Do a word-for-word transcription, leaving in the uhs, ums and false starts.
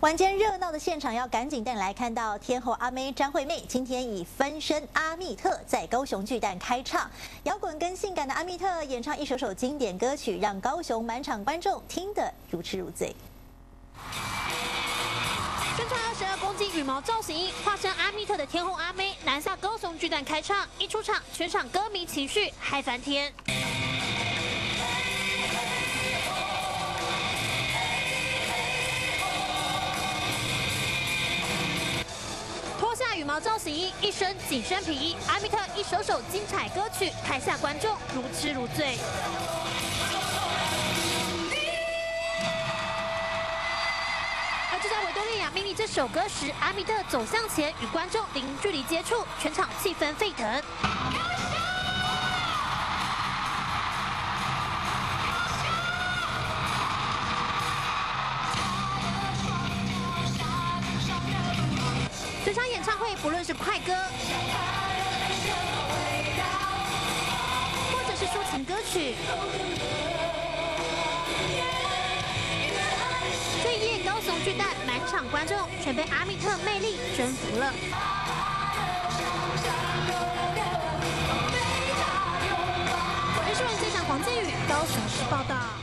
晚间热闹的现场，要赶紧带你来看到天后阿妹张惠妹今天以分身阿密特在高雄巨蛋开唱，摇滚跟性感的阿密特演唱一首首经典歌曲，让高雄满场观众听得如痴如醉。 身穿二十二公斤羽毛造型衣，化身阿密特的天后阿妹南下高雄巨蛋开唱，一出场，全场歌迷情绪嗨翻天。脱下羽毛造型衣，一身紧身皮衣，阿密特一首首精彩歌曲，台下观众如痴如醉。 就在维多利亚秘密这首歌时，阿密特走向前与观众零距离接触，全场气氛沸腾。这场演唱会不论是快歌，或者是抒情歌曲。 这一夜高雄巨蛋满场观众全被阿密特魅力征服了。我是新闻记者黄建宇，高雄市报道。